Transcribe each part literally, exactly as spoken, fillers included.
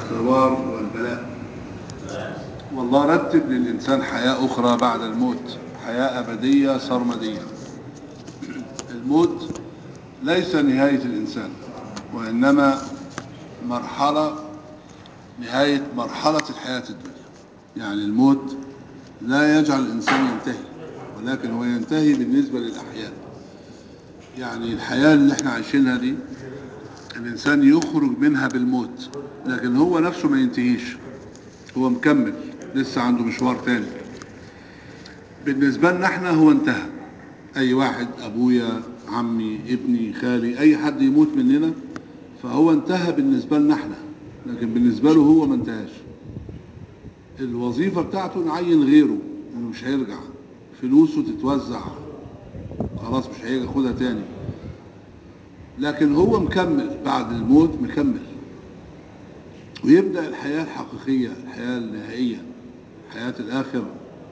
الاختبار والبلاء. والله رتب للإنسان حياة أخرى بعد الموت، حياة أبدية سرمدية. الموت ليس نهاية الإنسان، وإنما مرحلة نهاية مرحلة الحياة الدنيا. يعني الموت لا يجعل الإنسان ينتهي، ولكن هو ينتهي بالنسبة للأحياء. يعني الحياة اللي احنا عايشينها دي الإنسان يخرج منها بالموت، لكن هو نفسه ما ينتهيش، هو مكمل، لسه عنده مشوار تاني. بالنسبة لنا احنا هو انتهى. أي واحد، أبويا، عمي، ابني، خالي، أي حد يموت مننا فهو انتهى بالنسبة لنا احنا، لكن بالنسبة له هو ما انتهاش. الوظيفة بتاعته نعين غيره انه مش هيرجع، فلوسه تتوزع خلاص مش هيجي ياخدها تاني، لكن هو مكمل بعد الموت، مكمل ويبدأ الحياة الحقيقية، الحياة النهائية، حياة الآخرة.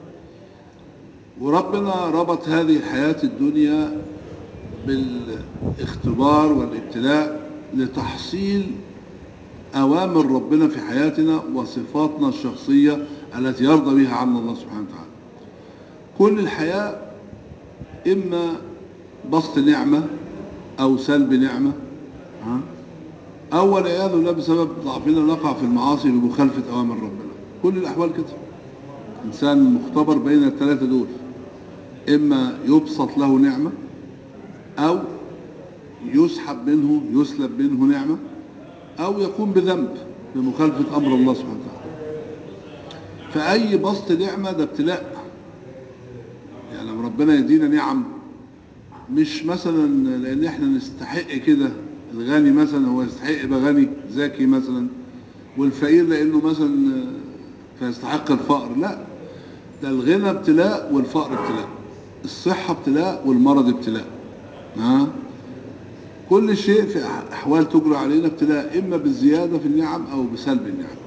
وربنا ربط هذه الحياة الدنيا بالاختبار والابتلاء لتحصيل أوامر ربنا في حياتنا وصفاتنا الشخصية التي يرضى بها عنا الله سبحانه وتعالى. كل الحياة إما بسط نعمة أو سلب نعمة، أو والعياذ بالله بسبب ضعفنا نقع في المعاصي بمخالفة أوامر ربنا. كل الأحوال كده، إنسان مختبر بين الثلاثة دول، إما يبسط له نعمة أو يسحب منه يسلب منه نعمة، أو يقوم بذنب بمخالفة أمر الله سبحانه وتعالى. فأي بسط نعمة ده ابتلاء. يعني لما ربنا يدينا نعم مش مثلا لأن احنا نستحق كده، الغني مثلا هو يستحق يبقى غني ذكي مثلا، والفقير لأنه مثلا فيستحق الفقر، لا، ده الغنى ابتلاء والفقر ابتلاء، الصحة ابتلاء والمرض ابتلاء. ها؟ كل شيء في أحوال تجرى علينا ابتلاء، إما بالزيادة في النعم أو بسلب النعم.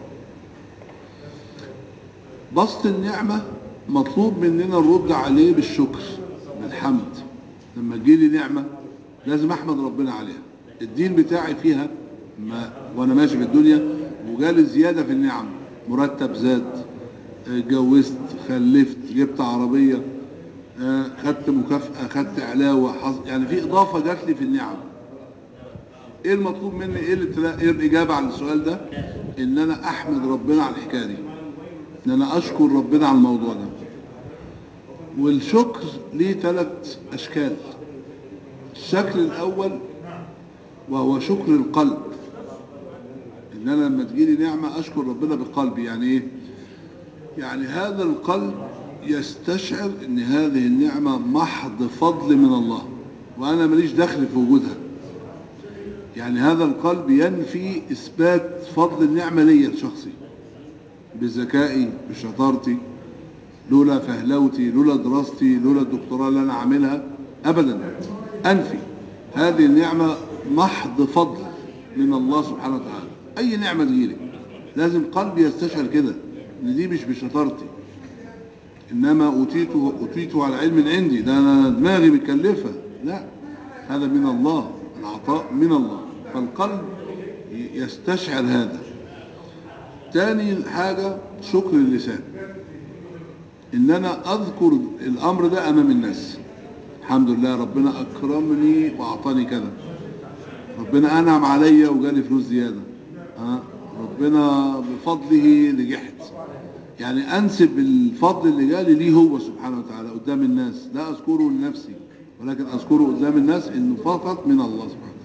بسط النعمة مطلوب مننا نرد عليه بالشكر، بالحمد. لما تجيلي نعمة لازم أحمد ربنا عليها. الدين بتاعي فيها ما وأنا ماشي في الدنيا وجالي زيادة في النعم، مرتب زاد، اتجوزت، خلفت، جبت عربية، خدت مكافأة، خدت علاوة، يعني في إضافة جات لي في النعم. ايه المطلوب مني؟ ايه الابتلاء؟ ايه الاجابه على السؤال ده؟ ان انا احمد ربنا على الحكايه دي، ان انا اشكر ربنا على الموضوع ده. والشكر ليه ثلاث اشكال. الشكل الاول وهو شكر القلب، ان انا لما تجيلي نعمه اشكر ربنا بقلبي. يعني ايه؟ يعني هذا القلب يستشعر ان هذه النعمه محض فضل من الله وانا ماليش دخل في وجودها. يعني هذا القلب ينفي إثبات فضل النعمة لي الشخصي بذكائي، بشطارتي، لولا فهلوتي، لولا دراستي، لولا الدكتوراه اللي أنا عاملها، أبدا. أنفي هذه النعمة محض فضل من الله سبحانه وتعالى. أي نعمة تجيلي لازم قلبي يستشعر كده، إن دي مش بشطارتي، إنما أوتيته أوتيته على علم عندي، ده أنا دماغي متكلفة، لا، هذا من الله، العطاء من الله. فالقلب يستشعر هذا. تاني حاجة شكر اللسان، ان انا اذكر الامر ده امام الناس. الحمد لله ربنا اكرمني واعطاني كذا، ربنا انعم عليا وجالي فلوس زيادة، ها، ربنا بفضله نجحت. يعني انسب الفضل اللي جالي ليه هو سبحانه وتعالى قدام الناس، لا اذكره لنفسي ولكن اذكره قدام الناس انه فقط من الله سبحانه وتعالى.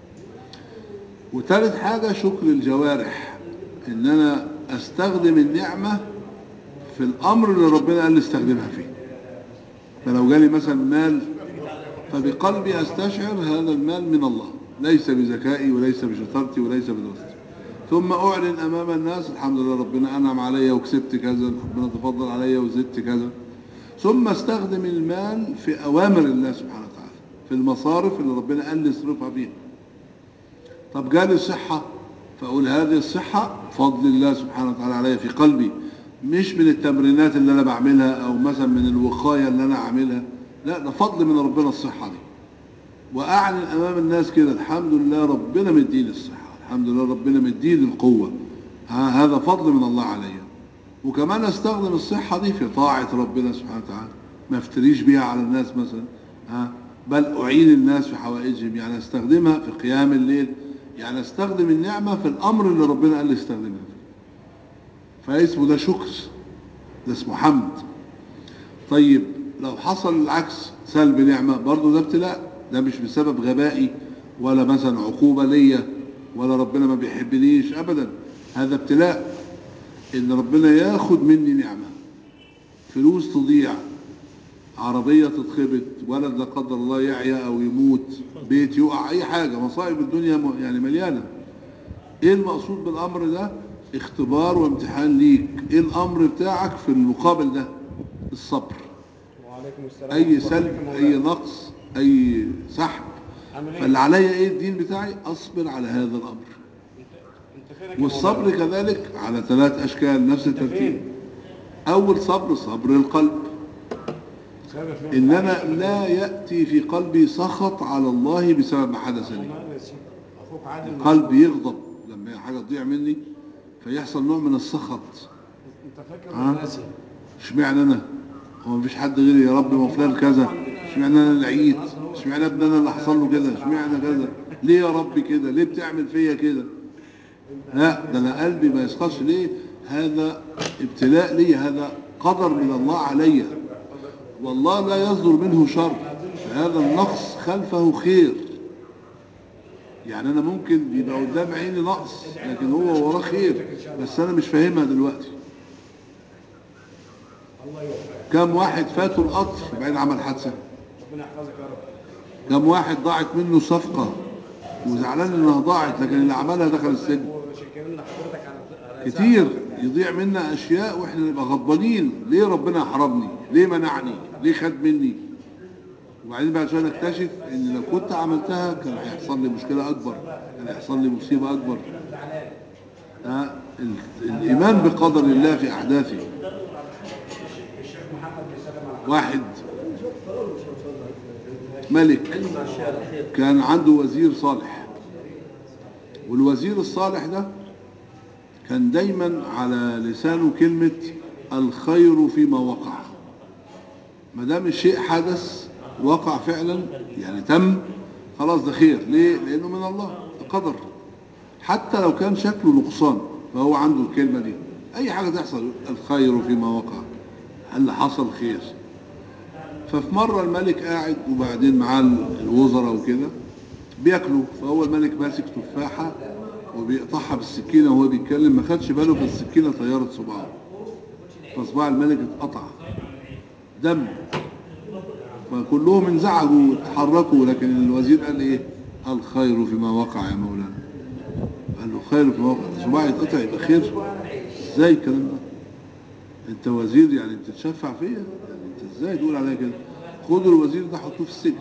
وثالث حاجة شكر الجوارح، ان انا استخدم النعمة في الامر اللي ربنا قال لي استخدمها فيه. فلو جالي مثلا مال فبقلبي استشعر هذا المال من الله، ليس بذكائي وليس بشطارتي وليس بدراستي، ثم اعلن امام الناس الحمد لله ربنا انعم عليا وكسبت كذا، ربنا تفضل عليا وزدت كذا. ثم استخدم المال في اوامر الله سبحانه وتعالى، في المصارف اللي ربنا قال لي اصرفها فيها. طب جالي صحة فأقول هذه الصحة فضل الله سبحانه وتعالى عليها في قلبي، مش من التمرينات اللي أنا بعملها أو مثلا من الوقاية اللي أنا عاملها، لا، ده فضل من ربنا الصحة دي. وأعلن أمام الناس كده الحمد لله ربنا مديني الصحة، الحمد لله ربنا مديني القوة، ها هذا فضل من الله علي. وكمان استخدم الصحة دي في طاعة ربنا سبحانه وتعالى، ما افتريش بيها على الناس مثلا، ها بل أعين الناس في حوائجهم، يعني استخدمها في قيام الليل، يعني استخدم النعمة في الأمر اللي ربنا قال لي استخدمها فيه. فاسمه ده شكر، ده اسمه حمد. طيب لو حصل العكس، سلب نعمة، برضه ده ابتلاء، ده مش بسبب غبائي ولا مثلا عقوبة ليا ولا ربنا ما بيحبنيش أبدا، هذا ابتلاء، إن ربنا ياخد مني نعمة، فلوس تضيع، عربية تتخبط، ولد لا قدر الله يعيا أو يموت، بيت يقع، أي حاجة، مصائب الدنيا يعني مليانة. إيه المقصود بالأمر ده؟ اختبار وامتحان ليك. إيه الأمر بتاعك في المقابل ده؟ الصبر. وعليكم السلام. أي سلب، أي نقص، أي سحب، فاللي عليا إيه الدين بتاعي؟ أصبر على هذا الأمر. والصبر كذلك على ثلاث أشكال، نفس الترتيب. أول صبر صبر القلب، إن أنا لا يأتي في قلبي سخط على الله بسبب ما حدث لي. القلب يغضب لما حاجة تضيع مني، فيحصل نوع من السخط. اشمعنى أنا؟ هو مفيش حد غيري يا رب؟ ما فلان كذا، اشمعنى أنا اللي عييت؟ اشمعنى ابن أنا اللي حصل له كده؟ اشمعنى كذا؟ ليه يا رب كده؟ ليه بتعمل فيا كده؟ لا، ده أنا قلبي ما يسخطش. ليه؟ هذا ابتلاء لي، هذا قدر من الله علي، والله لا يصدر منه شر، فهذا النقص خلفه خير. يعني أنا ممكن يبقى قدام عيني نقص، لكن هو وراه خير، بس أنا مش فاهمها دلوقتي. كم واحد فاته القطر بعدين عمل حادثة؟ كم واحد ضاعت منه صفقة وزعلان انها ضاعت، لكن اللي عملها دخل السجن؟ كتير يضيع منا اشياء واحنا نبقى غضبانين، ليه ربنا حرمني؟ ليه منعني؟ ليه خد مني؟ وبعدين بعد شويه نكتشف ان لو كنت عملتها كان هيحصل لي مشكله اكبر، كان هيحصل لي مصيبه اكبر. ها الايمان بقدر الله في احداثه. واحد ملك كان عنده وزير صالح، والوزير الصالح ده كان دايما على لسانه كلمة الخير فيما وقع. ما دام الشيء حدث وقع فعلا، يعني تم، خلاص ده خير. ليه؟ لأنه من الله، قدر، حتى لو كان شكله نقصان فهو عنده الكلمة دي. أي حاجة تحصل الخير فيما وقع، اللي حصل خير. ففي مرة الملك قاعد وبعدين معاه الوزراء وكده بياكلوا، فهو الملك ماسك تفاحة وبيقطعها بالسكينة وهو بيتكلم، ما خدش باله فالسكينة طيرت صباعه، فصباع الملك اتقطع دم، فكلهم انزعجوا واتحركوا، لكن الوزير قال ايه؟ الخير فيما وقع يا مولانا. قال له خير فيما وقع، صباعي اتقطع يبقى خير؟ ازاي الكلام ده؟ انت وزير يعني بتتشفع فيا؟ يعني انت ازاي تقول عليا كده؟ خدوا الوزير ده حطوه في السجن.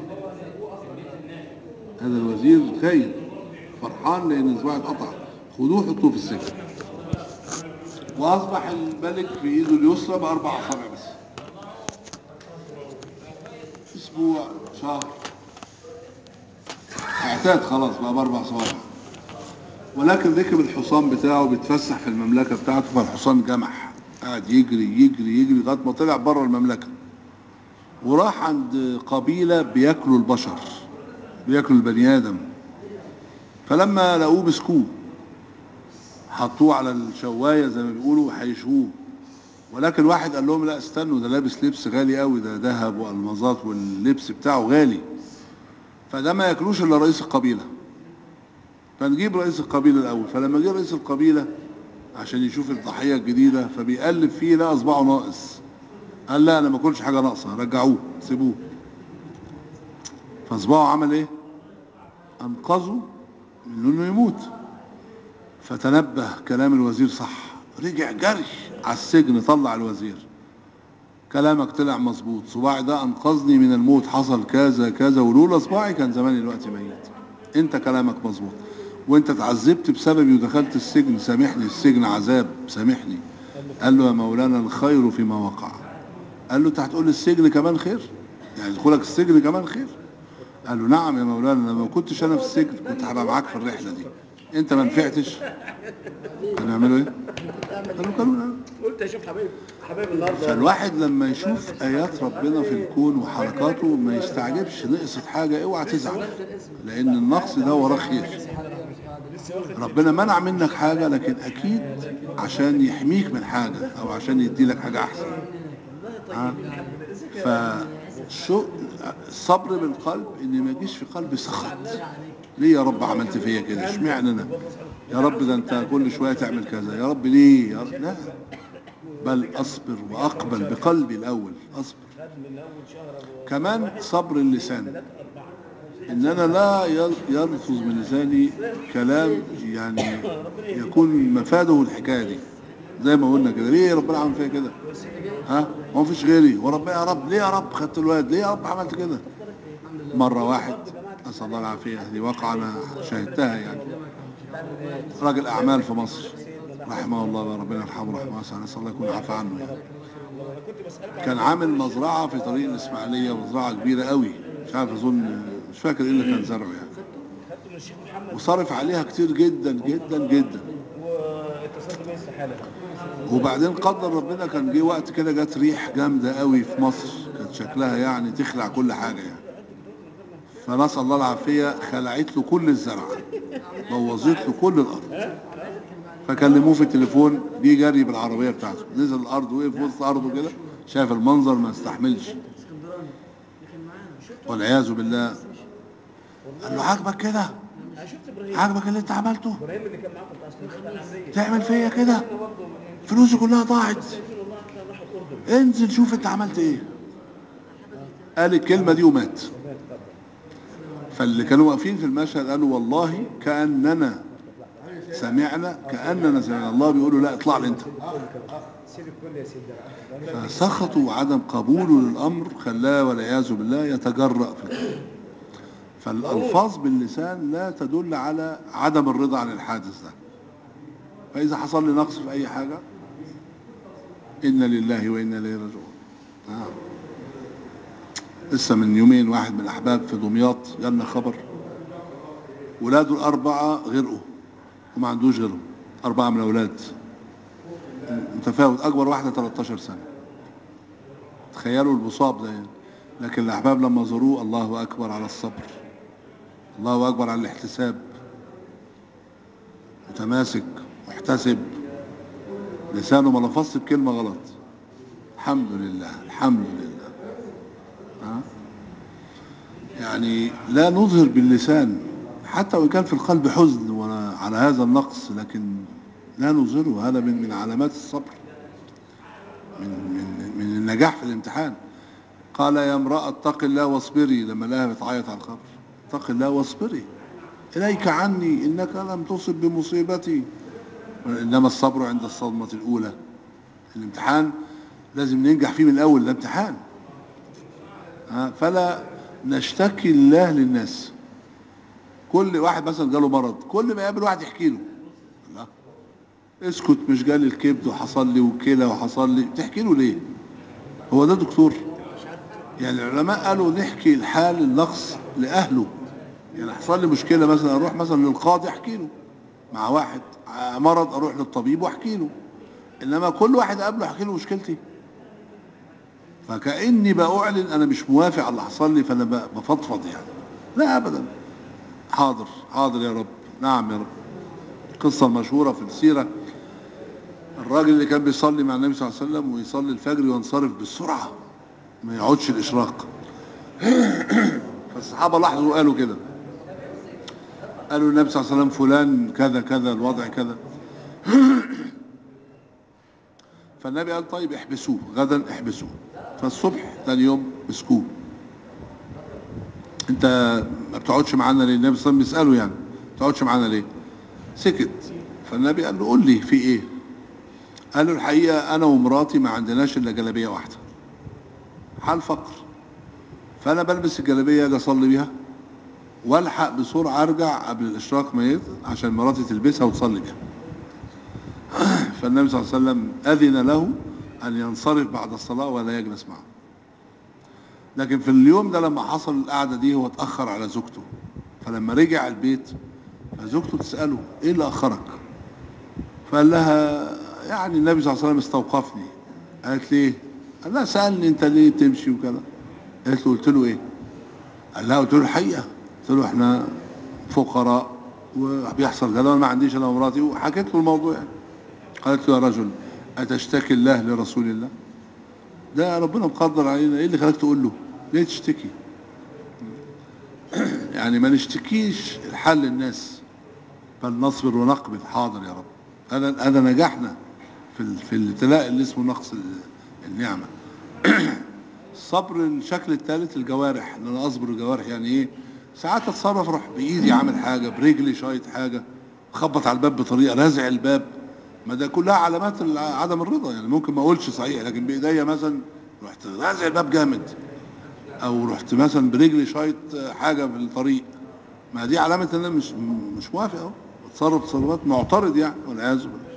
هذا الوزير خايف فرحان لان صباعه اتقطع، خدوه حطوه في السجن. واصبح الملك في ايده اليسرى باربع اصابع بس. اسبوع، شهر، اعتاد خلاص بقى باربع صوابع. ولكن ركب الحصان بتاعه بيتفسح في المملكه بتاعته، فالحصان جمح، قاعد يجري يجري يجري لغايه ما طلع بره المملكه، وراح عند قبيله بياكلوا البشر، بياكلوا البني ادم. فلما لقوه مسكوه، حطوه على الشوايه زي ما بيقولوا وحيشوه. ولكن واحد قال لهم لا استنوا، ده لابس لبس غالي قوي، ده ذهب والمظات واللبس بتاعه غالي، فده ما ياكلوش الا رئيس القبيله. فنجيب رئيس القبيله الاول. فلما جه رئيس القبيله عشان يشوف الضحيه الجديده، فبيقلب فيه لقى اصبعه ناقص. قال لا انا ما اكلش حاجه ناقصه، رجعوه سيبوه. فاصبعه عمل ايه؟ انقذه من انه يموت. فتنبه كلام الوزير صح، رجع جري على السجن، طلع الوزير، كلامك طلع مظبوط، صباعي ده انقذني من الموت، حصل كذا كذا، ولولا صباعي كان زماني دلوقتي ميت. انت كلامك مظبوط، وانت اتعذبت بسببي ودخلت السجن، سامحني، السجن عذاب، سامحني. قال له يا مولانا الخير فيما وقع. قال له انت هتقول السجن كمان خير؟ يعني دخولك السجن كمان خير؟ قال له نعم يا مولانا، لما كنتش انا في السجن كنت هبقى معاك في الرحله دي، انت ما نفعتش. كانوا يعملوا ايه؟ قالوا كلونا. قلت اشوف حبايب حبايب النهارده. فالواحد لما يشوف ايات ربنا في الكون وحركاته ما يستعجبش نقصت حاجه، اوعى تزعل، لان النقص ده وراه خير. ربنا منع منك حاجه لكن اكيد عشان يحميك من حاجه او عشان يدي لك حاجه احسن. ها؟ فشو الصبر بالقلب ان ما يجيش في قلبي سخط. ليه يا رب عملت فيا كده؟ اشمعنى انا؟ يا رب ده انت كل شويه تعمل كذا، يا رب ليه؟ يا رب لا، بل اصبر واقبل بقلبي الاول، اصبر. كمان صبر اللسان، ان انا لا يلفظ من لساني كلام يعني يكون مفاده الحكايه دي، زي ما قلنا كده، ليه ربنا عمل فيا كده؟ ها؟ ما فيش غيري، وربنا يا رب ليه يا رب خدت الواد؟ ليه يا رب عملت كده؟ مره واحد نسال الله العافيه، هذه واقعه انا شاهدتها يعني، راجل اعمال في مصر رحمه الله، ربنا يرحمه رحمه واسعه، نسال الله يكون عفى عنه يعني. كان عامل مزرعه في طريق الاسماعيليه، مزرعه كبيره قوي، مش عارف اظن مش فاكر ايه اللي كان زرعه يعني، وصرف عليها كتير جدا جدا جدا. وبعدين قدر ربنا كان جه وقت كده جت ريح جامده قوي في مصر، كانت شكلها يعني تخلع كل حاجه يعني، فنسال الله العافيه خلعت له كل الزرع، بوظت له كل الارض. فكلموه في التليفون، جه جري بالعربيه بتاعته، نزل الارض وقف وسط ارضه كده، شاف المنظر ما استحملش والعياذ بالله. قال له عاجبك كده؟ عاجبك اللي انت عملته؟ تعمل فيا كده؟ فلوسي كلها ضاعت، انزل شوف انت عملت ايه. قال الكلمه دي ومات. فاللي كانوا واقفين في المشهد قالوا والله كاننا سمعنا كاننا سمعنا الله بيقول له لا اطلع لي انت. فسخطوا وعدم قبوله للامر خلاه والعياذ بالله يتجرأ في الكلام. فالالفاظ باللسان لا تدل على عدم الرضا عن الحادث ده. فاذا حصل لي نقص في اي حاجه انا لله وانا اليه راجعون. آه. لسه من يومين واحد من الاحباب في دمياط جالنا خبر ولاده الاربعه غرقوا وما عندوش غيرهم، اربعه من الاولاد متفاوت، اكبر واحده ثلاثة عشر سنه. تخيلوا البصاب ده يعني. لكن الاحباب لما زاروه الله اكبر على الصبر، الله اكبر على الاحتساب، متماسك محتسب، لسانه ما لفظش بكلمه غلط، الحمد لله الحمد لله. ها؟ يعني لا نظهر باللسان حتى وان كان في القلب حزن على هذا النقص، لكن لا نظهره، هذا من من علامات الصبر، من من من النجاح في الامتحان. قال يا امرأة اتق الله واصبري، لما لها بتعيط على القبر، اتق الله واصبري إليك عني إنك لم تصب بمصيبتي. إنما الصبر عند الصدمة الأولى. الامتحان لازم ننجح فيه من الأول، ده امتحان. فلا نشتكي الله للناس. كل واحد مثلا جاله مرض، كل ما يقابل واحد يحكي له، لا اسكت مش جالي الكبد وحصل لي وكلى وحصل لي، تحكي له ليه؟ هو ده دكتور؟ يعني العلماء قالوا نحكي الحال النقص لأهله. يعني حصل لي مشكلة مثلا أروح مثلا للقاضي أحكي له، مع واحد مرض أروح للطبيب وأحكي له، إنما كل واحد قبله أحكي له مشكلتي. فكأني بأعلن أنا مش موافق على اللي حصل لي فأنا بفضفض يعني، لا أبدا. حاضر حاضر يا رب، نعم يا رب. القصة المشهورة في السيرة، الراجل اللي كان بيصلي مع النبي صلى الله عليه وسلم ويصلي الفجر وينصرف بالسرعة ما يقعدش الإشراق. فالصحابة لاحظوا وقالوا كده، قالوا النبي صلى الله عليه وسلم فلان كذا كذا الوضع كذا. فالنبي قال طيب احبسوه غدا احبسوه. فالصبح ثاني يوم مسكوه، انت ما بتقعدش معانا ليه؟ النبي صلى الله عليه وسلم بيسأله يعني ما بتقعدش معانا ليه؟ سكت. فالنبي قال له قول لي في ايه؟ قال له الحقيقة انا ومراتي ما عندناش الا جلابية واحدة، حال فقر، فانا بلبس الجلابية اجي اصلي بيها والحق بسرعة ارجع قبل الاشراق ما يطلع عشان مراتي تلبسها وتصلي بيها. فالنبي صلى الله عليه وسلم اذن له ان ينصرف بعد الصلاة ولا يجلس معه. لكن في اليوم ده لما حصل القعدة دي هو اتأخر على زوجته، فلما رجع البيت فزوجته تسأله ايه اللي أخرك؟ فقال لها يعني النبي صلى الله عليه وسلم استوقفني. قالت لي ايه؟ قال لها سألني انت ليه تمشي وكذا. قالت له قلت له ايه؟ قال لها قلت له الحقيقة، قلت له احنا فقراء وبيحصل كذا وانا ما عنديش انا ومراتي، وحكيت له الموضوع يعني. قالت له يا رجل أتشتكي الله لرسول الله؟ ده ربنا مقدر علينا، ايه اللي خلاك تقول له؟ ليه تشتكي؟ يعني ما نشتكيش الحل للناس، بل نصبر ونقبل. حاضر يا رب. هذا هذا نجحنا في ال- في الابتلاء اللي اسمه نقص ال- النعمة. الصبر الشكل الثالث الجوارح، ان انا اصبر الجوارح يعني ايه؟ ساعات اتصرف اروح بايدي عامل حاجه، برجلي شايط حاجه، خبط على الباب بطريقه، رازع الباب. ما ده كلها علامات الع- عدم الرضا. يعني ممكن ما اقولش صحيح، لكن بايديا مثلا رحت رازع الباب جامد، او رحت مثلا برجلي شايط حاجه في الطريق، ما دي علامه ان انا مش مش موافق اهو، بتصرف تصرفات معترض يعني، والعياذ بالله.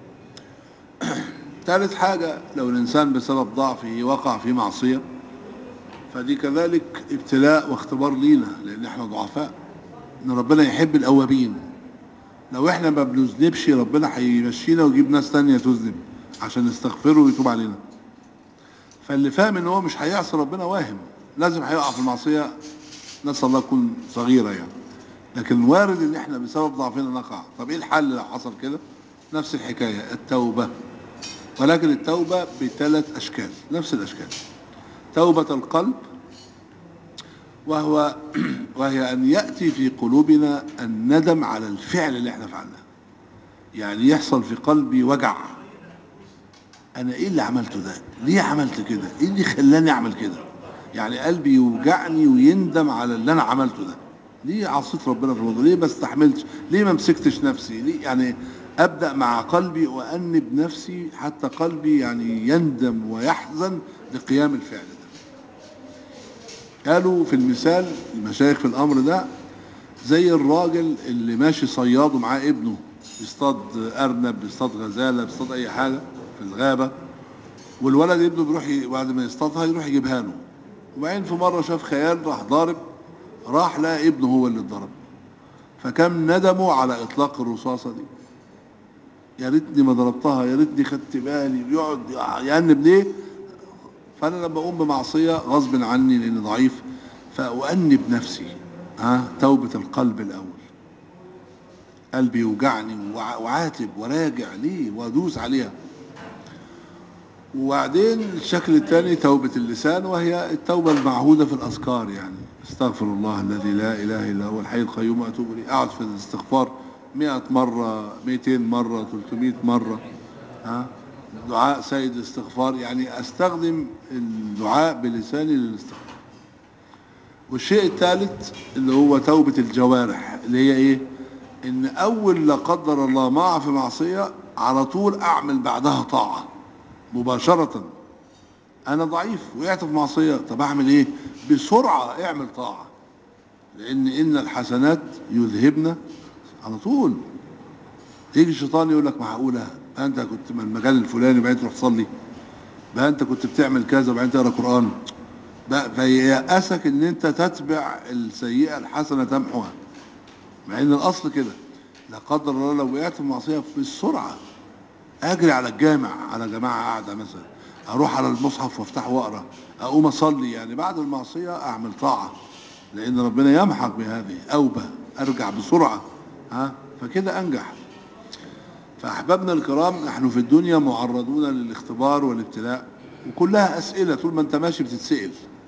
ثالث حاجه، لو الانسان بسبب ضعفه وقع في معصيه، فدي كذلك ابتلاء واختبار لينا، لان احنا ضعفاء، ان ربنا يحب الاوابين. لو احنا ما بنذنبش ربنا هيمشينا ويجيب ناس تانية تذنب عشان نستغفره ويتوب علينا. فاللي فاهم ان هو مش هيعصي ربنا واهم، لازم هيقع في المعصية، نسأل الله تكون صغيرة يعني، لكن وارد ان احنا بسبب ضعفنا نقع. طب ايه الحل لو حصل كده؟ نفس الحكاية، التوبة. ولكن التوبة بثلاث اشكال، نفس الاشكال. توبة القلب، وهو وهي أن يأتي في قلوبنا الندم على الفعل اللي احنا فعلناه. يعني يحصل في قلبي وجع، أنا إيه اللي عملته ده؟ ليه عملت كده؟ إيه اللي خلاني أعمل كده؟ يعني قلبي يوجعني ويندم على اللي أنا عملته ده. ليه عصيت ربنا في الموضوع؟ ليه ما استحملتش؟ ليه ما مسكتش نفسي؟ ليه يعني أبدأ مع قلبي وأنب نفسي حتى قلبي يعني يندم ويحزن لقيام الفعل ده. قالوا في المثال المشايخ في الأمر ده زي الراجل اللي ماشي صياد ومعاه ابنه، بيصطاد ارنب، بيصطاد غزاله، بيصطاد اي حاجه في الغابه، والولد ابنه بيروح ي... بعد ما يصطادها يروح يجيبها له. وبعدين في مره شاف خيال راح ضارب، راح لقى ابنه هو اللي اتضرب، فكم ندمه على اطلاق الرصاصه دي. يا ريتني ما ضربتها، يا ريتني خدت بالي، بيقعد يأنب ليه؟ فانا لما اقوم بمعصيه غصب عني لاني ضعيف فأؤنب نفسي. ها، توبه القلب الاول، قلبي يوجعني وعاتب وراجع ليه وادوس عليها. وبعدين الشكل الثاني توبة اللسان، وهي التوبة المعهودة في الأذكار، يعني استغفر الله الذي لا إله إلا هو الحي القيوم وأتوب إليه. أقعد في الاستغفار مئة مرة، مئتين مرة، ثلاثمائة مرة. ها، دعاء سيد الاستغفار، يعني أستخدم الدعاء بلساني للاستغفار. والشيء الثالث اللي هو توبة الجوارح، اللي هي إيه؟ ان اول لا قدر الله ما اقع في معصيه على طول اعمل بعدها طاعه مباشره. انا ضعيف وقعت في معصيه، طب اعمل ايه؟ بسرعه اعمل طاعه، لان ان الحسنات يذهبن على طول. يجي الشيطان يقول لك معقوله بقى انت كنت من المجال الفلاني وبعدين تروح تصلي، بقى انت كنت بتعمل كذا وبعدين تقرا قران، بقى فييأسك ان انت تتبع السيئه الحسنه تمحوها، مع ان الاصل كده. لا قدر الله لو وقعت في معصيه بسرعه اجري على الجامع، على جماعه قاعده مثلا، اروح على المصحف وافتحه واقرا، اقوم اصلي، يعني بعد المعصيه اعمل طاعه، لان ربنا يمحق بهذه اوبه، ارجع بسرعه. ها، فكده انجح. فاحبابنا الكرام، نحن في الدنيا معرضون للاختبار والابتلاء، وكلها اسئله، طول ما انت ماشي بتتسال.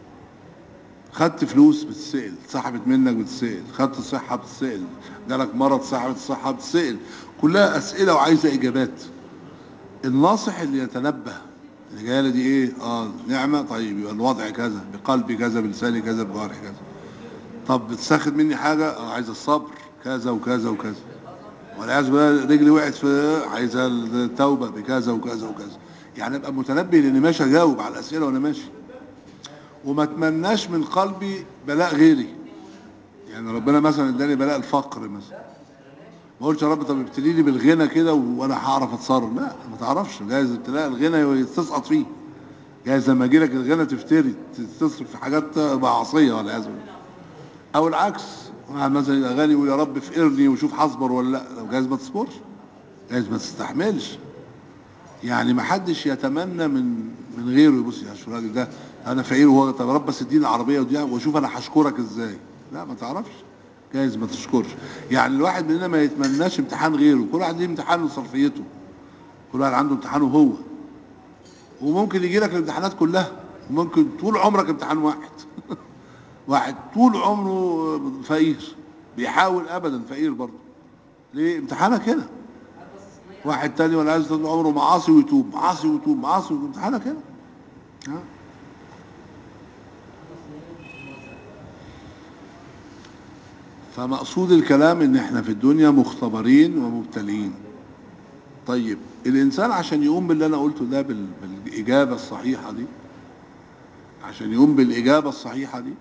خدت فلوس بتسأل، سحبت منك بتسأل، خدت صحة بتسأل، جالك مرض سحبت الصحة بتسأل، كلها أسئلة وعايزة إجابات. الناصح اللي يتنبه اللي جايه دي ايه؟ اه نعمة، طيب يبقى الوضع كذا، بقلبي كذا، بلساني كذا، بجوارحي كذا. طب بتسخد مني حاجة، اه عايز الصبر كذا وكذا وكذا، والعياذ بالله رجلي وقعت في، عايزة التوبة بكذا وكذا وكذا. يعني ابقى متنبه لاني ماشي اجاوب على الأسئلة وانا ماشي، وما اتمناش من قلبي بلاء غيري. يعني ربنا مثلا اداني بلاء الفقر مثلا، ما قلتش يا رب طب ابتليني بالغنى كده وانا هعرف اتصرف، لا، ما تعرفش، جايز ابتلاء الغنى تسقط فيه، جايز لما يجي لك الغنى تفتري تصرف في حاجات معصيه ولا عايز، او العكس، واحد مثلا الاغاني يقول يا رب فقرني وشوف هصبر ولا لا، لو جايز ما تصبرش، جايز ما تستحملش. يعني ما حدش يتمنى من من غيره يبص يا شو الراجل ده انا فقير وهو طب يا رب بس اديني العربيه ودي واشوف انا هشكرك ازاي. لا ما تعرفش، جايز ما تشكرش. يعني الواحد مننا ما يتمناش امتحان غيره، كل واحد ليه امتحان وصرفيته، كل واحد عنده امتحانه هو، وممكن يجي لك الامتحانات كلها، ممكن طول عمرك امتحان واحد واحد طول عمره فقير بيحاول ابدا فقير برضه، ليه امتحانك هنا. واحد تاني ولا عايز طول عمره معاصي ويتوب، معاصي ويتوب، معاصي ويتوب، امتحانك هنا. ها؟ فمقصود الكلام ان احنا في الدنيا مختبرين ومبتلين. طيب الانسان عشان يقوم باللي انا قلته ده بال- بالاجابه الصحيحه دي، عشان يقوم بالاجابه الصحيحه دي،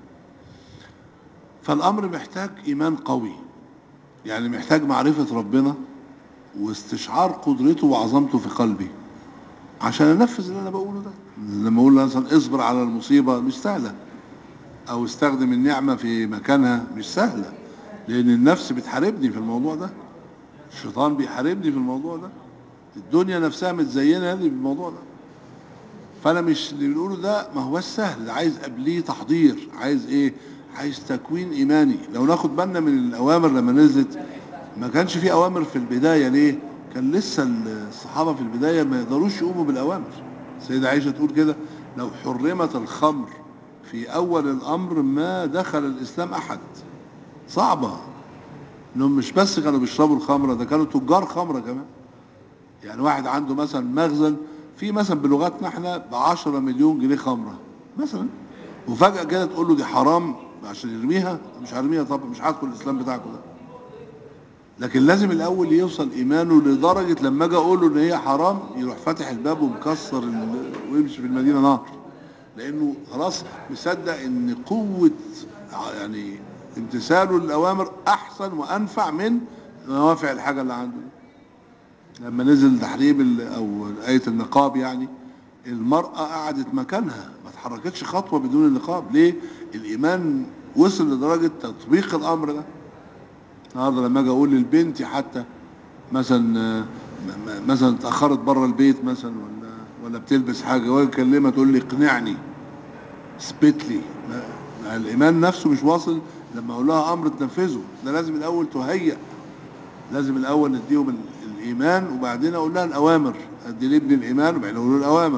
فالامر محتاج ايمان قوي، يعني محتاج معرفه ربنا واستشعار قدرته وعظمته في قلبي عشان انفذ اللي انا بقوله ده. لما اقول مثلا اصبر على المصيبه مش سهله، او استخدم النعمه في مكانها مش سهله، لان النفس بتحاربني في الموضوع ده، الشيطان بيحاربني في الموضوع ده، الدنيا نفسها متزينه لي بالموضوع ده. فانا مش اللي بنقوله ده ما هوش سهل، ده عايز قبليه تحضير، عايز ايه؟ عايز تكوين ايماني. لو ناخد بالنا من الاوامر لما نزلت، ما كانش في اوامر في البدايه. ليه؟ كان لسه الصحابه في البدايه ما يقدروش يقوموا بالاوامر. السيده عائشه تقول كده: لو حرمت الخمر في اول الامر ما دخل الاسلام احد. صعبه، انهم مش بس كانوا بيشربوا الخمره، ده كانوا تجار خمره كمان. يعني واحد عنده مثلا مخزن في مثلا بلغتنا احنا ب عشرة مليون جنيه خمره مثلا، وفجاه كده تقول له دي حرام عشان يرميها، مش هرميها طبعا، مش هدخل الاسلام بتاعكم ده. لكن لازم الاول يوصل ايمانه لدرجه لما اجي اقول له ان هي حرام يروح فاتح الباب ومكسر ال... ويمشي في المدينه نهر، لانه خلاص مصدق ان قوه يعني امتثاله للاوامر احسن وانفع من منافع الحاجه اللي عنده دي. لما نزل تحريم ال- او آية النقاب، يعني المرأة قعدت مكانها ما اتحركتش خطوة بدون النقاب. ليه؟ الإيمان وصل لدرجة تطبيق الأمر ده. النهارده لما اجي اقول للبنت حتى مثلا آه، م- م- مثلا اتأخرت بره البيت مثلا، ولا ولا بتلبس حاجة، واجي اكلمها تقول لي اقنعني، اثبت لي. ما- ما الإيمان نفسه مش واصل. لما اقول لها أمر تنفذه، ده لازم الأول تهيأ، لازم الاول نديهم ال- الايمان وبعدين اقول لها الاوامر، ادي لابني الايمان وبعدين اقول له الاوامر.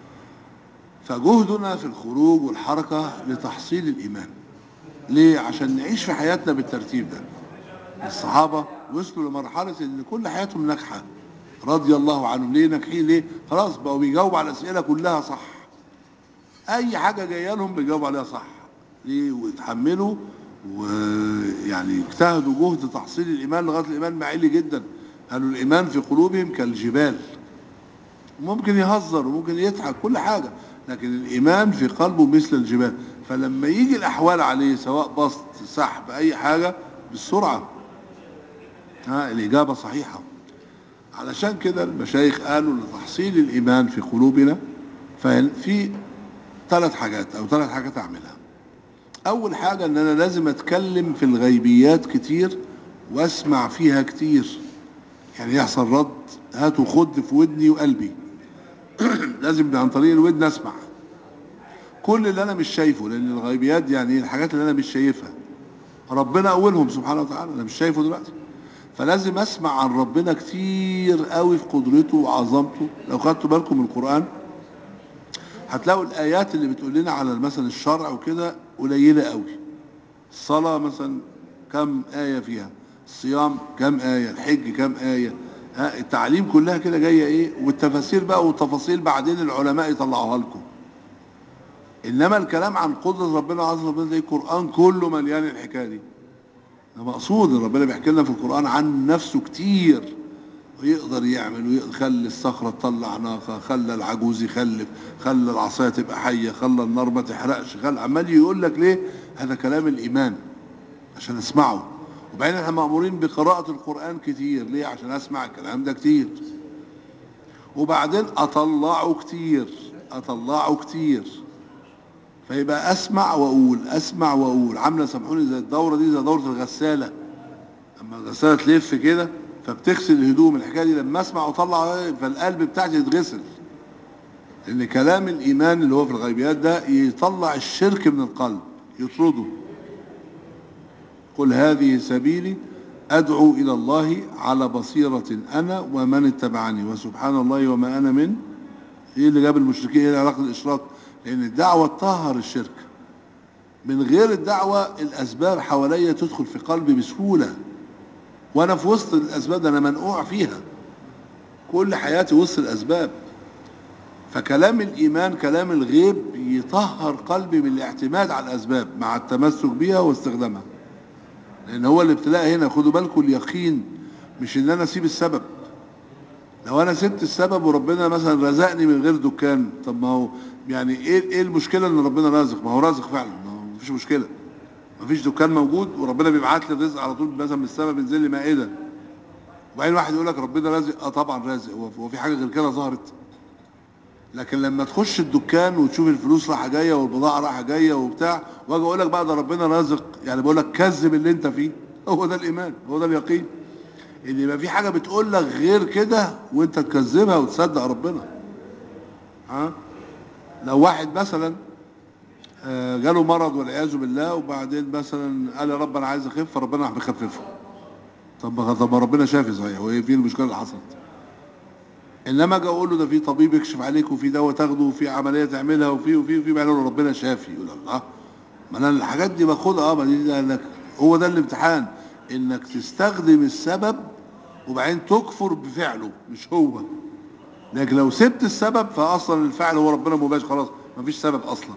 فجهدنا في الخروج والحركه لتحصيل الايمان. ليه؟ عشان نعيش في حياتنا بالترتيب ده. الصحابه وصلوا لمرحله ان كل حياتهم ناجحه رضي الله عنهم. ليه ناجحين؟ ليه؟ خلاص بقوا بيجاوبوا على الاسئله كلها صح، اي حاجه جايه لهم بيجاوبوا عليها صح. ليه؟ ويتحملوا ويعني اجتهدوا جهد تحصيل الايمان لغايه الايمان ما عالي جدا. قالوا الايمان في قلوبهم كالجبال، ممكن يهزر وممكن يضحك كل حاجه، لكن الايمان في قلبه مثل الجبال. فلما يجي الاحوال عليه سواء بسط سحب اي حاجه بالسرعه. ها الاجابه صحيحه. علشان كده المشايخ قالوا لتحصيل الايمان في قلوبنا ففي ثلاث حاجات او ثلاث حاجات اعملها. اول حاجة ان انا لازم اتكلم في الغيبيات كتير واسمع فيها كتير، يعني يحصل رد هات وخد في ودني وقلبي لازم عن طريق الودن اسمع كل اللي انا مش شايفه، لان الغيبيات يعني الحاجات اللي انا مش شايفها ربنا اولهم سبحانه وتعالى، انا مش شايفه دلوقتي. فلازم اسمع عن ربنا كتير قوي في قدرته وعظمته. لو خدتوا بالكم من القرآن هتلاقوا الايات اللي بتقول لنا على مثلا الشرع وكده قليلة قوي. الصلاة مثلا كم آية فيها، الصيام كم آية، الحج كم آية. ها التعليم كلها كده جاية ايه، والتفاسير بقى والتفاصيل بعدين العلماء يطلعوها لكم. انما الكلام عن قدرة ربنا عز وجل زي القرآن كله مليان الحكاية دي. ده مقصود ربنا بيحكي لنا في القرآن عن نفسه كتير، ويقدر يعمل ويخلي الصخرة تطلع ناقة، خلى العجوز يخلف، خلى العصاية تبقى حية، خلى النار ما تحرقش، خلى عمال يقول لك ليه؟ هذا كلام الإيمان عشان اسمعه. وبعدين احنا مأمورين بقراءة القرآن كتير. ليه؟ عشان اسمع الكلام ده كتير، وبعدين اطلعه كتير، اطلعه كتير. فيبقى اسمع واقول، اسمع واقول، عامله سامحوني زي الدورة دي، زي دورة الغسالة. اما الغسالة تلف كده فبتغسل الهدوم، الحكايه دي لما اسمع واطلع فالقلب بتاعتي يتغسل، لان كلام الايمان اللي هو في الغيبيات ده يطلع الشرك من القلب، يطرده. قل هذه سبيلي ادعو الى الله على بصيرة انا ومن اتبعني وسبحان الله وما انا من. ايه اللي جاب المشركين؟ ايه علاقه الاشراك؟ لان الدعوه تطهر الشرك. من غير الدعوه الاسباب حواليا تدخل في قلبي بسهوله، وانا في وسط الاسباب ده، انا منقوع فيها كل حياتي وسط الاسباب. فكلام الايمان كلام الغيب يطهر قلبي من الاعتماد على الاسباب مع التمسك بها واستخدامها. لان هو الابتلاء هنا، خدوا بالكم، اليقين مش ان انا اسيب السبب. لو انا سبت السبب وربنا مثلا رزقني من غير دكان، طب ما هو يعني ايه ايه المشكله ان ربنا رازق؟ ما هو رازق فعلا، ما هو مفيش مشكله، مفيش دكان موجود وربنا بيبعت لي الرزق على طول، مثلا من السماء بينزل لي مائده. وبعدين واحد يقول لك ربنا رازق، اه طبعا رازق، هو هو في حاجه غير كده ظهرت؟ لكن لما تخش الدكان وتشوف الفلوس رايحه جايه والبضاعه رايحه جايه وبتاع، واجي اقول لك بقى ده ربنا رازق، يعني بقول لك كذب اللي انت فيه. هو ده الايمان، هو ده اليقين، ان يبقى في حاجه بتقول لك غير كده وانت تكذبها وتصدق ربنا. ها، لو واحد مثلا آه، جاله مرض والعياذ بالله، وبعدين مثلا قال يا رب انا عايز اخف، فربنا راح مخففه. طب ما- طب ما ربنا شافي صحيح، وايه فين المشكله اللي حصلت؟ انما اجي اقول له ده في طبيب يكشف عليك وفي دواء تاخده وفي عمليه تعملها وفي وفي وفي بعدين يقول له ربنا شافي، يقول الله، ما انا الحاجات دي باخدها. اه ما دي ده لك. هو ده الامتحان، انك تستخدم السبب وبعدين تكفر بفعله مش هو. لكن لو سبت السبب فاصلا الفعل هو ربنا مباشر، خلاص مفيش سبب اصلا.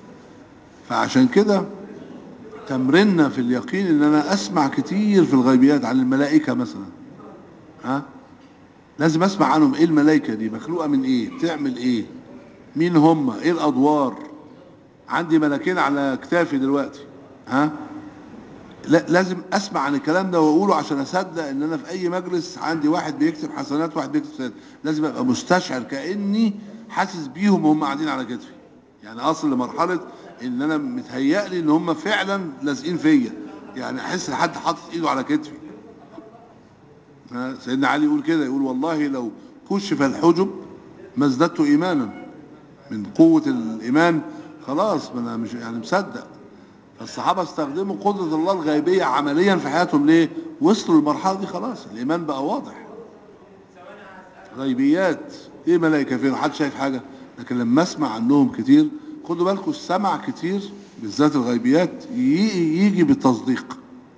فعشان كده تمرنا في اليقين ان انا اسمع كتير في الغيبيات عن الملائكه مثلا. ها، لازم اسمع عنهم، ايه الملائكه دي، مخلوقه من ايه، بتعمل ايه، مين هم، ايه الادوار. عندي ملاكين على كتافي دلوقتي. ها، لا لازم اسمع عن الكلام ده واقوله عشان اصدق ان انا في اي مجلس عندي واحد بيكتب حسنات واحد بيكتب سيئات. لازم ابقى مستشعر كاني حاسس بيهم وهم قاعدين على كتفي، يعني اصل لمرحله ان انا متهيألي ان هم فعلا لازقين فيا، يعني احس ان حد حاطط ايده على كتفي. ها، سيدنا علي يقول كده، يقول والله لو كشف الحجب ما ازددت ايمانا. من قوه الايمان خلاص، ما انا مش يعني مصدق. فالصحابة استخدموا قدرة الله الغيبية عمليا في حياتهم. ليه؟ وصلوا للمرحلة دي خلاص، الإيمان بقى واضح. غيبيات إيه، ملائكة فين؟ محدش شايف حاجة. لكن لما أسمع عنهم كتير، خدوا بالكم السمع كتير بالذات الغيبيات يجي بالتصديق.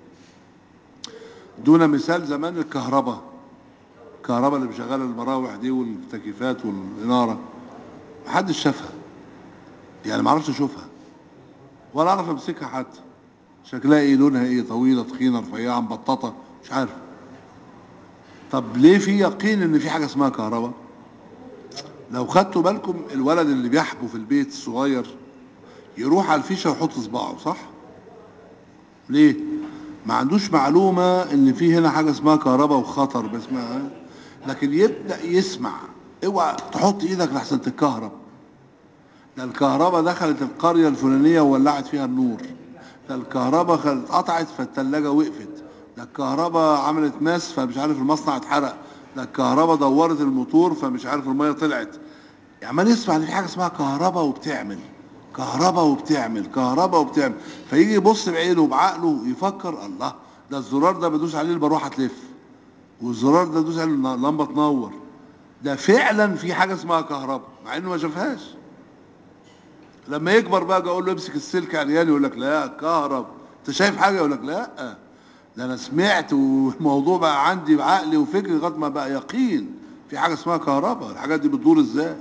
دون مثال زمان الكهرباء، الكهرباء اللي بشغال المراوح دي والتكييفات والإنارة، محدش شافها، يعني معرفش أشوفها ولا أعرف أمسكها حتى. شكلها ايه، لونها ايه، طويله تخينه رفيعه مبططه، مش عارف. طب ليه في يقين ان في حاجه اسمها كهرباء؟ لو خدتوا بالكم الولد اللي بيحبو في البيت الصغير يروح على الفيشه ويحط صباعه، صح؟ ليه؟ ما عندوش معلومه ان في هنا حاجه اسمها كهرباء وخطر باسمها. لكن يبدا يسمع، اوعى تحط ايدك لحسن تتكهرب، ده الكهرباء دخلت القريه الفلانيه وولعت فيها النور، ده الكهرباء اتقطعت فالثلاجه وقفت، ده الكهرباء عملت ماس فمش عارف المصنع اتحرق، ده الكهرباء دورت الموتور فمش عارف الميه طلعت. عمال يسمع ان في حاجه اسمها كهرباء وبتعمل كهرباء وبتعمل كهرباء وبتعمل، فيجي يبص بعينه وبعقله يفكر الله، ده الزرار ده بدوس عليه المروحه تلف، والزرار ده بدوس عليه اللمبه تنور، ده فعلا في حاجه اسمها كهرباء مع انه ما شافهاش. لما يكبر بقى اقول له امسك السلك عريان، يقول لك لا كهرب. انت شايف حاجه؟ يقول لك لا، ده انا سمعت والموضوع بقى عندي بعقلي وفكري لغايه ما بقى يقين في حاجه اسمها كهرباء، الحاجات دي بتدور ازاي.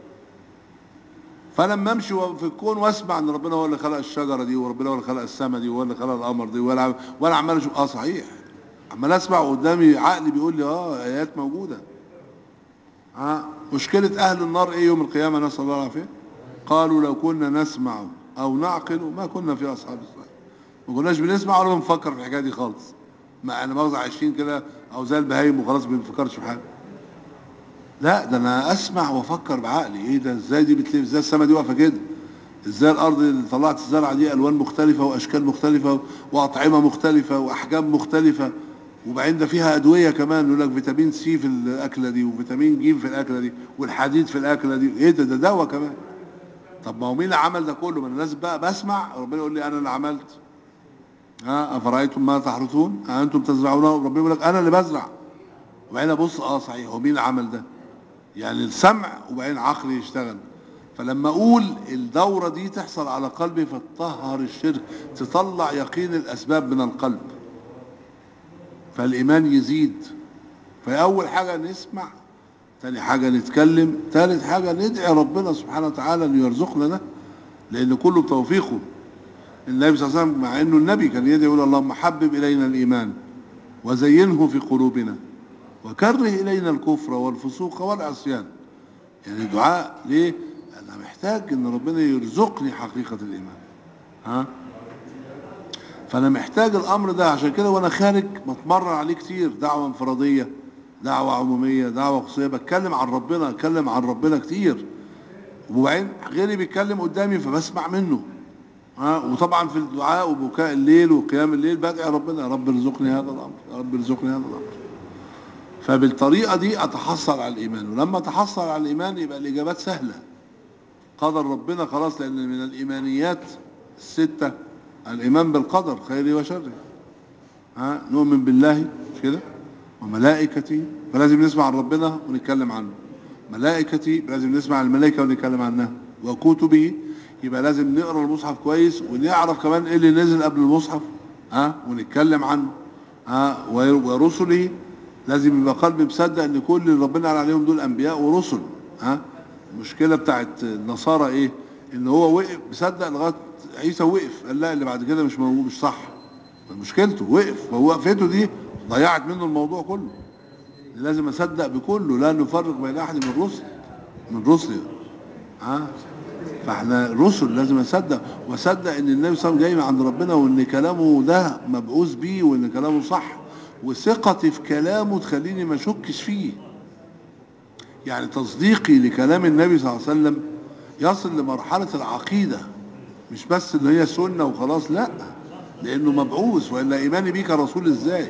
فلما امشي في الكون واسمع ان ربنا هو اللي خلق الشجره دي، وربنا هو اللي خلق السماء دي، وهو اللي خلق القمر دي، وانا وانا عمال اشوف اه صحيح، عمال اسمع قدامي عقلي بيقول لي اه ايات موجوده. ها، مشكله اهل النار ايه يوم القيامه؟ نسال الله العافيه. قالوا لو كنا نسمع او نعقل ما كنا في اصحاب السعير. ما كناش بنسمع ولا بنفكر في الحكايه دي خالص، ما انا مؤاخذه عايشين كده او زي البهايم وخلاص ما بنفكرش في حاجه. لا، ده انا اسمع وافكر بعقلي، ايه ده، ازاي دي بتلف، ازاي السما دي واقفه كده، ازاي الارض اللي طلعت الزرعه دي الوان مختلفه واشكال مختلفه واطعمه مختلفه واحجام مختلفه، وبعدين ده فيها ادويه كمان، يقول لك فيتامين سي في الاكله دي وفيتامين ج في الاكله دي والحديد في الاكله دي. ايه ده ده دواء كمان. طب ما هو مين اللي عمل ده كله؟ ما انا لازم بقى بسمع ربنا يقول لي انا اللي عملت. ها افرايتم ما تحرثون انتم تزرعونه، ربنا يقول لك انا اللي بزرع. وبعدين ابص اه صحيح، هو مين اللي عمل ده؟ يعني السمع وبعدين عقلي يشتغل. فلما اقول الدوره دي تحصل على قلبي فتطهر الشرك، تطلع يقين الاسباب من القلب، فالايمان يزيد. فاول حاجه نسمع، تاني حاجه نتكلم، تالت حاجه ندعي ربنا سبحانه وتعالى انه يرزقنا ده، لان كله بتوفيقه. النبي صلى الله عليه وسلم مع انه النبي كان يدعي يقول اللهم حبب الينا الايمان وزينه في قلوبنا وكره الينا الكفر والفسوق والعصيان. يعني دعاء ليه؟ انا محتاج ان ربنا يرزقني حقيقه الايمان. ها فانا محتاج الامر ده، عشان كده وانا خارج بتمرن عليه كتير، دعوه انفراديه، دعوه عموميه، دعوه خصوصيه، بتكلم عن ربنا، اتكلم عن ربنا كتير. وبعدين غيري بيتكلم قدامي فبسمع منه. ها وطبعا في الدعاء وبكاء الليل وقيام الليل بدعي ربنا يا رب ارزقني هذا الامر، يا رب ارزقني هذا الامر. فبالطريقه دي اتحصل على الايمان، ولما اتحصل على الايمان يبقى الاجابات سهله. قدر ربنا خلاص، لان من الايمانيات السته الايمان بالقدر خيره وشره. ها نؤمن بالله مش كده وملائكته، فلازم نسمع عن ربنا ونتكلم عنه. ملائكتي لازم نسمع عن الملائكه ونتكلم عنها. وكتبه يبقى لازم نقرا المصحف كويس ونعرف كمان ايه اللي نزل قبل المصحف، ها ونتكلم عنه. ها ورسله لازم يبقى قلبي مصدق ان كل اللي ربنا قال عليهم دول انبياء ورسل. ها المشكله بتاعت النصارى ايه؟ ان هو وقف مصدق لغايه عيسى وقف، قال لا اللي بعد كده مش موجود، مش صح. مشكلته وقف، فهو وقفته دي ضيعت منه الموضوع كله. لازم اصدق بكله، لا نفرق بين احد من الرسل من رسله. ها فاحنا الرسل لازم اصدق، واصدق ان النبي صلى الله عليه وسلم جاي من عند ربنا، وان كلامه ده مبعوث بيه، وان كلامه صح، وثقتي في كلامه تخليني ما اشكش فيه. يعني تصديقي لكلام النبي صلى الله عليه وسلم يصل لمرحلة العقيدة، مش بس ان هي سنة وخلاص، لا، لانه مبعوث، والا ايماني بيه كرسول ازاي؟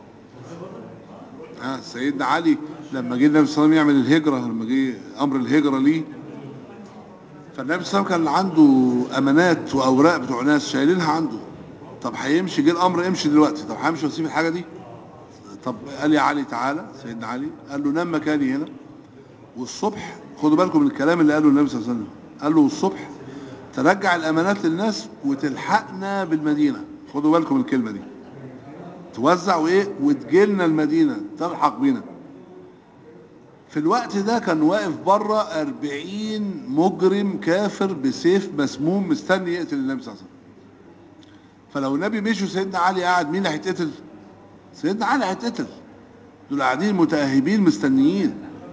ها سيدنا علي لما جه النبي صلى الله عليه وسلم يعمل الهجرة، لما جه امر الهجرة ليه، فالنبي صلى الله عليه وسلم كان عنده امانات واوراق بتوع ناس شايلينها عنده. طب هيمشي، جه الامر امشي دلوقتي، طب همشي واسيب الحاجة دي؟ طب قال يا علي تعالى، سيدنا علي قال له نام مكاني هنا، والصبح خدوا بالكم من الكلام اللي قاله النبي صلى الله عليه وسلم، قال له الصبح ترجع الامانات للناس وتلحقنا بالمدينه. خدوا بالكم من الكلمه دي، توزع وايه وتجيلنا المدينه تلحق بينا. في الوقت ده كان واقف بره أربعين مجرم كافر بسيف مسموم مستني يقتل النبي صلى الله عليه وسلم. فلو النبي مشي وسيدنا علي قاعد، مين اللي هيتقتل؟ سيدنا علي هيتقتل. دول قاعدين متأهبين مستنيين.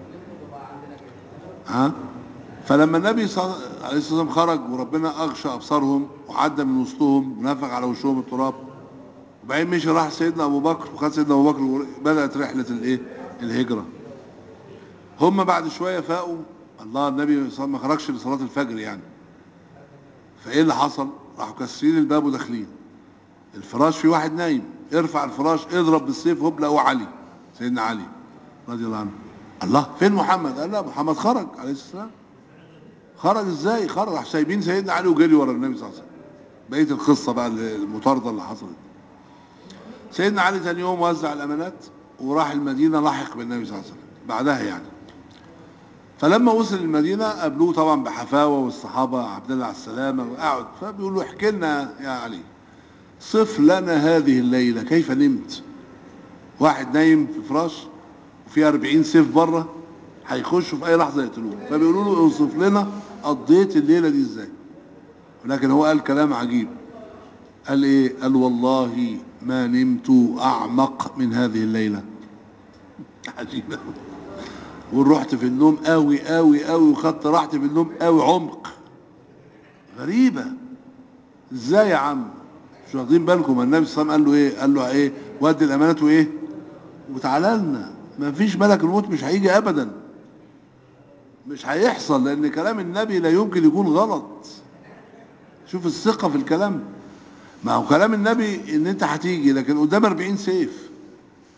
ها فلما النبي صلى الله عليه وسلم خرج وربنا اغشى ابصارهم وعدى من وسطهم ونفخ على وشهم التراب، وبعدين مشي راح سيدنا ابو بكر، وخد سيدنا ابو بكر وبدات رحله الايه؟ الهجره. هم بعد شويه فاقوا، الله النبي صلى الله عليه وسلم ما خرجش لصلاه الفجر يعني. فايه اللي حصل؟ راحوا كاسرين الباب وداخلين. الفراش في واحد نايم، ارفع الفراش اضرب بالسيف، هوب لقوا علي، سيدنا علي رضي الله عنه. الله فين محمد؟ قال لا محمد خرج عليه السلام. خرج ازاي؟ خرج راح سايبين سيدنا علي وجري ورا النبي صلى الله عليه وسلم. بقيه القصه بقى المطارده اللي حصلت. سيدنا علي ثاني يوم وزع الامانات وراح المدينه، لاحق بالنبي صلى الله عليه وسلم بعدها يعني. فلما وصل المدينه قابلوه طبعا بحفاوه، والصحابه عبد الله على السلامه وقعد، فبيقولوا احكي لنا يا علي، صف لنا هذه الليله كيف نمت. واحد نايم في فراش وفي أربعين سيف بره هيخشوا في اي لحظه يقتلوه، فبيقولوا له اوصف لنا قضيت الليله دي ازاي. ولكن هو قال كلام عجيب، قال ايه؟ قال والله ما نمت اعمق من هذه الليله. عجيبه. ورحت في النوم قوي قوي قوي، وخدت راحتي في النوم قوي عمق. غريبه ازاي يا عم؟ مش واخدين بالكم؟ النبي صلى الله عليه وسلم قال له ايه؟ قال له ايه؟ ودي الامانات وايه؟ وتعالى لنا. ما فيش ملك الموت مش هيجي ابدا، مش هيحصل، لان كلام النبي لا يمكن يكون غلط. شوف الثقة في الكلام. ما هو كلام النبي ان انت هتيجي، لكن قدام أربعين سيف.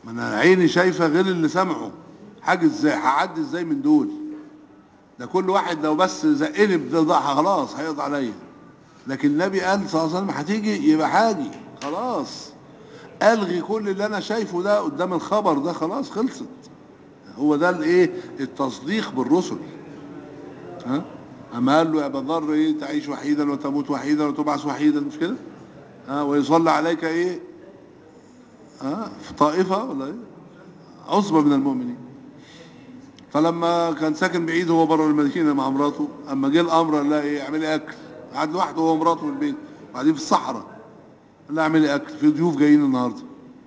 ما انا عيني شايفه غير اللي سامعه. حاجه ازاي هعدي ازاي من دول؟ ده كل واحد لو بس زقني بضاعة خلاص هيقضي عليا. لكن النبي قال صلى الله عليه وسلم هتيجي يبقى حاجي خلاص، الغي كل اللي انا شايفه ده قدام الخبر ده، خلاص خلصت. هو ده الايه؟ التصديق بالرسل. ها؟ اما قال له يا ابا ذر ايه، تعيش وحيدا وتموت وحيدا وتبعث وحيدا، مش كده؟ ها؟ ويصلى عليك ايه؟ ها؟ في طائفه ولا ايه؟ عصبه من المؤمنين. فلما كان ساكن بعيد هو بره المدينه مع مراته، اما جه الامر قال لها ايه؟ اعملي اكل. قعد لوحده هو ومراته في البيت، وبعدين في الصحراء. قال لها اعملي اكل، في ضيوف جايين النهارده.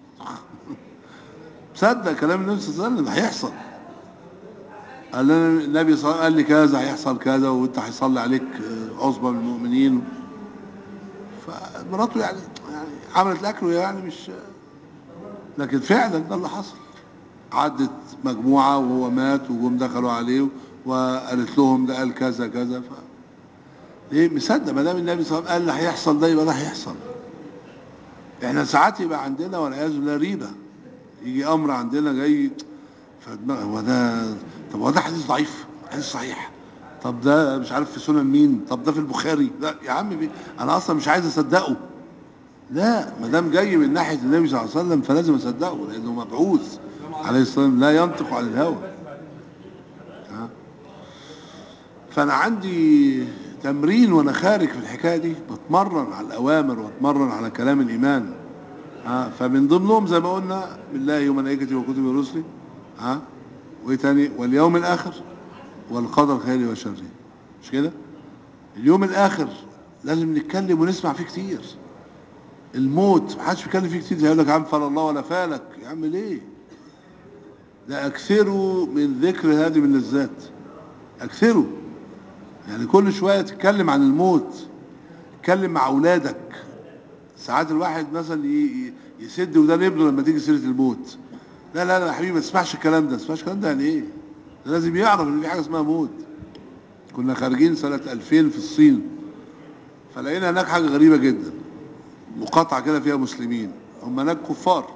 مصدق كلام النبي صلى الله عليه وسلم ده هيحصل. قال لنا النبي صلى الله عليه وسلم قال لي كذا هيحصل كذا، وانت هيصلي عليك عصبه من المؤمنين. فمراته يعني يعني عملت الاكل وهي يعني مش، لكن فعلا ده اللي حصل. عدت مجموعه وهو مات، وجم دخلوا عليه وقالت لهم ده قال كذا كذا. ف ليه؟ مصدق ما دام النبي صلى الله عليه وسلم قال اللي هيحصل ده يبقى ده هيحصل. احنا ساعات يبقى عندنا والعياذ بالله ريبه، يجي امر عندنا جاي فدماغ هو ده، طب هو ده حديث ضعيف، حديث صحيح، طب ده مش عارف في سنن مين، طب ده في البخاري، لا يا عم بي. انا اصلا مش عايز اصدقه. لا، ما دام جاي من ناحيه النبي صلى الله عليه وسلم فلازم اصدقه، لانه مبعوث عليه الصلاه والسلام لا ينطق عن الهوى. ها؟ فانا عندي تمرين وانا خارج في الحكايه دي، بتمرن على الاوامر واتمرن على كلام الايمان. ها؟ فمن ضمنهم زي ما قلنا بالله وملائكته وكتبه ورسله. ها؟ وايه تاني؟ واليوم الاخر والقدر خيره وشره. مش كده؟ اليوم الاخر لازم نتكلم ونسمع فيه كتير. الموت محدش بيتكلم فيه كتير، يقول لك يا عم فال الله ولا فالك، يا عم ليه؟ لا، اكثروا من ذكر هذه من اللذات، اكثروا. يعني كل شويه تتكلم عن الموت، اتكلم مع اولادك. ساعات الواحد مثلا ي- يسد ودان ابنه لما تيجي سيره الموت. لا لا لا يا حبيبي ما تسمعش الكلام ده، ما تسمعش الكلام ده. يعني ايه؟ ده لازم يعرف ان في حاجه اسمها موت. كنا خارجين سنه ألفين في الصين، فلقينا هناك حاجه غريبه جدا، مقاطعه كده فيها مسلمين، هم هناك كفار.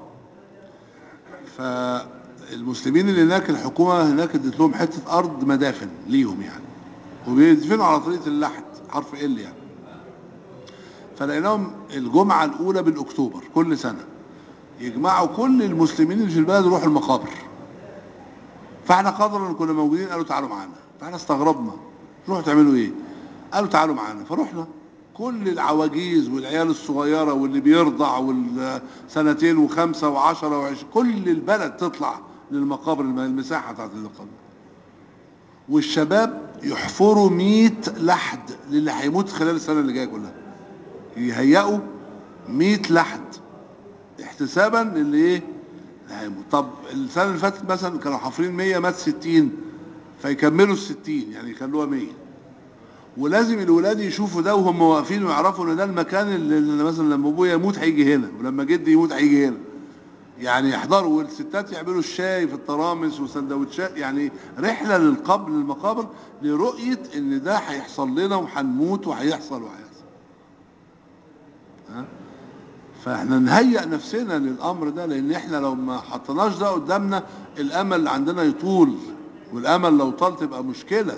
فالمسلمين اللي هناك الحكومه هناك ادت لهم حته ارض مدافن ليهم يعني، وبيدفنوا على طريقه اللحد حرف ال يعني. فلقيناهم الجمعه الاولى بالاكتوبر كل سنه يجمعوا كل المسلمين اللي في البلد يروحوا المقابر. فاحنا قدرا كنا موجودين، قالوا تعالوا معانا. فاحنا استغربنا، تروحوا تعملوا ايه؟ قالوا تعالوا معانا. فرحنا كل العواجيز والعيال الصغيره واللي بيرضع والسنتين وخمسه وعشره وعشرين، كل البلد تطلع للمقابر، المساحه بتاعت المقابر. والشباب يحفروا مية لحد للي هيموت خلال السنه اللي جايه كلها، يهيئوا مية لحد احتسابا للي ايه؟ اللي هيموت. طب السنه اللي فاتت مثلا كانوا حافرين مية، مات ستين، فيكملوا ال ستين يعني يخلوها مية. ولازم الولاد يشوفوا ده وهم واقفين ويعرفوا ان ده المكان اللي اللي مثلا لما ابويا يموت هيجي هنا، ولما جدي يموت هيجي هنا. يعني يحضروا، والستات يعملوا الشاي في الترامس وسندوتشات، يعني رحله للقبر للمقابر لرؤيه ان ده هيحصل لنا وهنموت وهيحصل وهيحصل. ها؟ فاحنا نهيئ نفسنا للامر ده، لان احنا لو ما حطيناش ده قدامنا الامل عندنا يطول، والامل لو طال تبقى مشكله.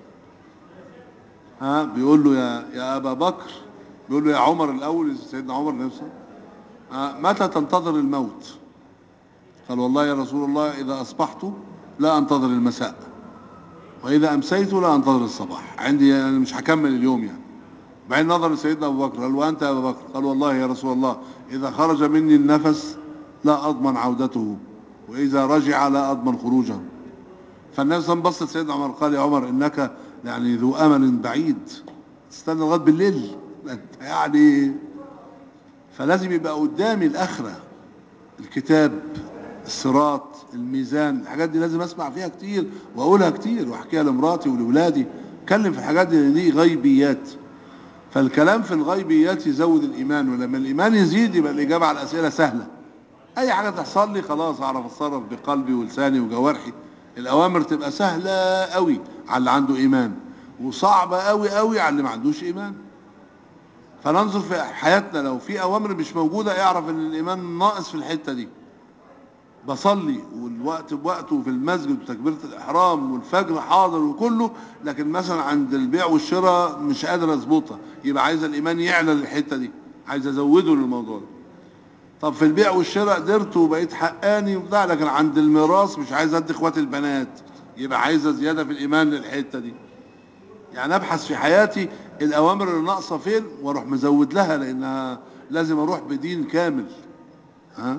ها؟ بيقول له يا يا ابا بكر، بيقول له يا عمر الاول، سيدنا عمر نفسه، ها متى تنتظر الموت؟ قال والله يا رسول الله اذا اصبحت لا انتظر المساء، واذا امسيت لا انتظر الصباح، عندي انا مش هكمل اليوم يعني. بعدين نظر لسيدنا ابو بكر قال وانت يا ابا بكر؟ قال والله يا رسول الله اذا خرج مني النفس لا اضمن عودته، واذا رجع لا اضمن خروجه. فالنبي صلى الله عليه وسلم بص لسيدنا عمر قال يا عمر انك يعني ذو امل بعيد، تستنى لغايه بالليل انت يعني. فلازم يبقى قدامي الاخره، الكتاب، الصراط، الميزان، الحاجات دي لازم اسمع فيها كتير واقولها كتير واحكيها لمراتي ولولادي. اتكلم في الحاجات دي لان دي غيبيات. فالكلام في الغيبيات يزود الايمان، ولما الايمان يزيد يبقى الاجابه على الاسئله سهله. اي حاجه تحصل لي خلاص اعرف اتصرف بقلبي ولساني وجوارحي. الاوامر تبقى سهله قوي على اللي عنده ايمان، وصعبه قوي قوي على اللي ما عندوش ايمان. فننظر في حياتنا لو في اوامر مش موجوده اعرف ان الايمان ناقص في الحته دي. بصلي والوقت بوقته في المسجد وتكبيرة الإحرام والفجر حاضر وكله، لكن مثلا عند البيع والشراء مش قادر أظبطها، يبقى عايز الإيمان يعلى للحتة دي، عايز أزوده للموضوع ده. طب في البيع والشراء قدرت وبقيت حقاني وبتاع، لكن عند الميراث مش عايز أدي إخواتي البنات، يبقى عايزة زيادة في الإيمان للحتة دي. يعني أبحث في حياتي الأوامر اللي ناقصة فين وأروح مزود لها، لأنها لازم أروح بدين كامل. ها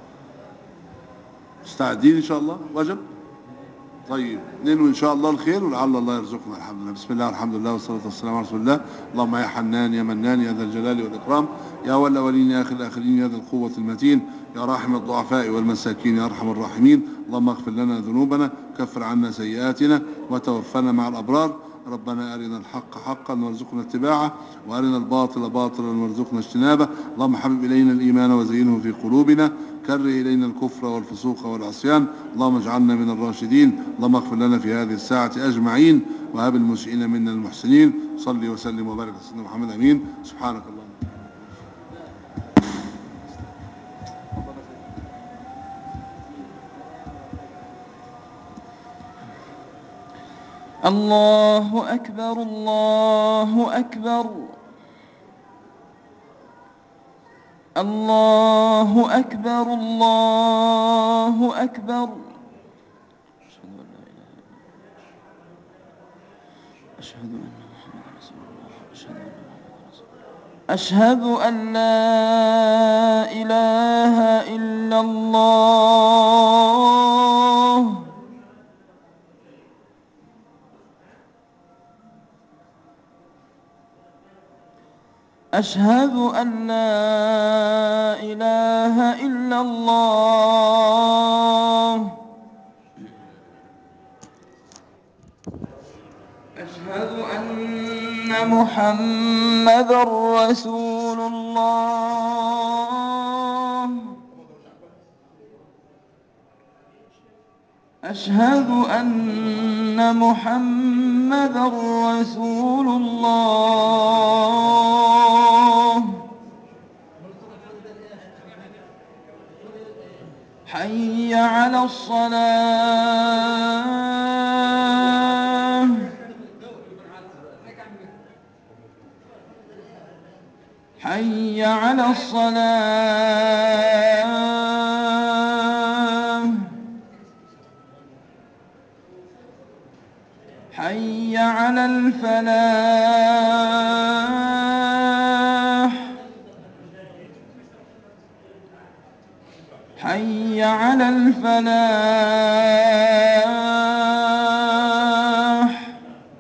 مستعدين إن شاء الله؟ وجب؟ طيب ننوي إن شاء الله الخير ولعل الله يرزقنا. الحمد لله، بسم الله والحمد لله والصلاة والسلام على رسول الله. اللهم يا حنان يا منان يا ذا الجلال والإكرام، يا أول الأولين يا آخر الآخرين يا ذا القوة المتين، يا راحم الضعفاء والمساكين يا أرحم الراحمين. اللهم اغفر لنا ذنوبنا، كفر عنا سيئاتنا، وتوفنا مع الأبرار. ربنا أرنا الحق حقا وارزقنا اتباعه، وأرنا الباطل باطلا وارزقنا اجتنابه. اللهم حبب إلينا الإيمان وزينه في قلوبنا، كره إلينا الكفر والفسوق والعصيان. اللهم اجعلنا من الراشدين. اللهم اغفر لنا في هذه الساعة أجمعين، وهب المسيئين منا المحسنين. صلي وسلم وبارك على سيدنا محمد. أمين. سبحانك اللهم. الله أكبر الله أكبر الله أكبر الله أكبر. أشهد أن لا إله إلا الله. أشهد أن لا إله إلا الله. أشهد أن محمدًا رسول الله. أشهد أن محمدًا رسول الله. حي على الصلاة. حي على الصلاة. حي على الفلاح. حي على الفلاح.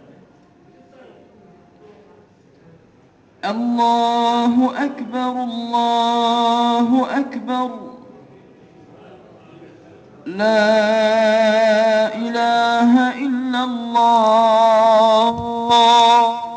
الله أكبر الله أكبر. لا إله إلا الله.